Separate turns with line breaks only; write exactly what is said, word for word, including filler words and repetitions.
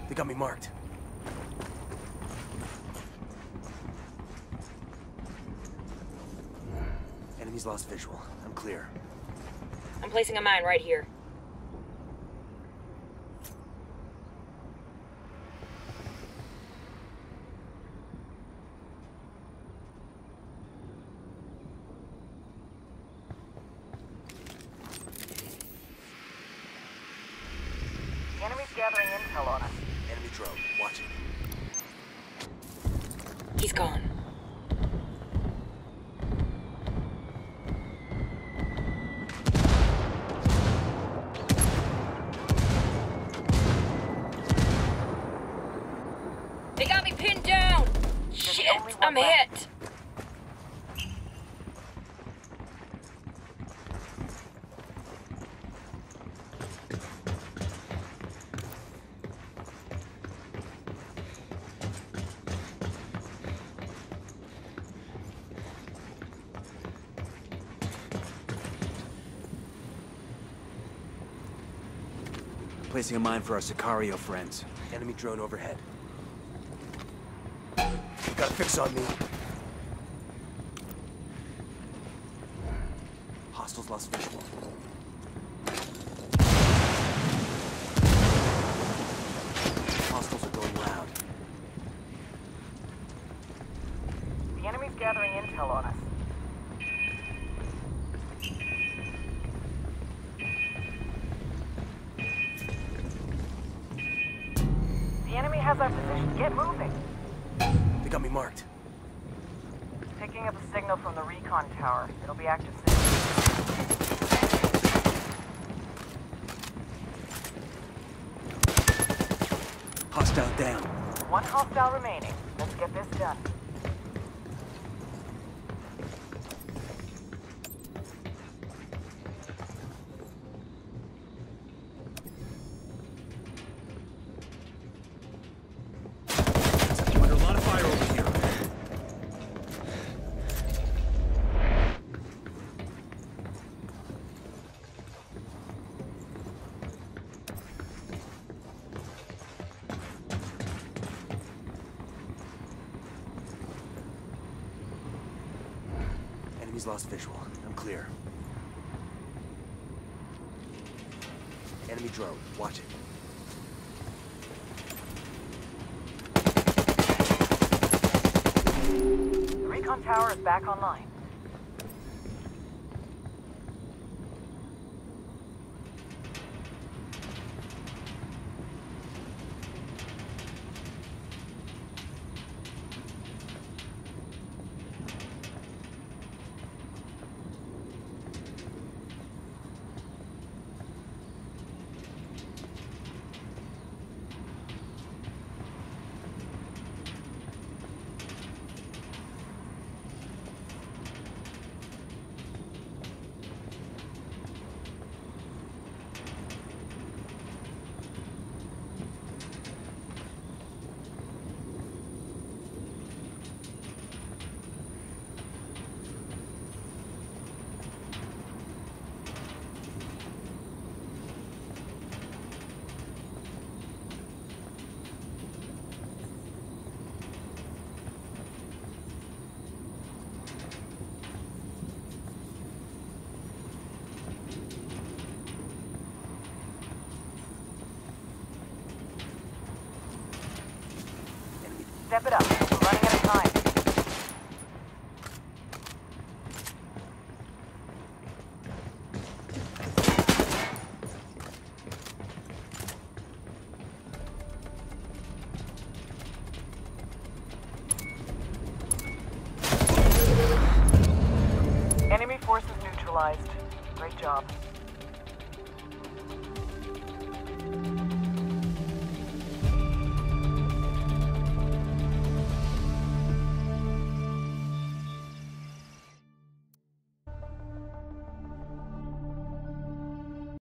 They got me marked. Enemy's lost visual. I'm clear.
I'm placing a mine right here.
The enemy's gathering intel on us.
Enemy drone. Watch it.
He's gone. They got me pinned down! Shit, I'm hit!
Placing a mine for our Sicario friends. Enemy drone overhead. Got a fix on me. Hostiles lost visual. Hostiles are going loud.
The enemy's gathering intel on us. The enemy has our position. Get moving.
They got me marked.
Picking up a signal from the recon tower. It'll be active soon.
Hostile down.
One hostile remaining. Let's get this done.
I'm under a lot of fire over here. Enemy's lost visual. I'm clear. Enemy drone. Watch it.
The recon tower is back online. Step it up. We're running out of time. Enemy forces neutralized. Great job.